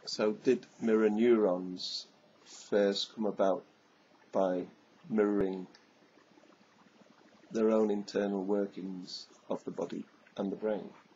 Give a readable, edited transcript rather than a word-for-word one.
So did mirror neurons first come about by mirroring their own internal workings of the body and the brain?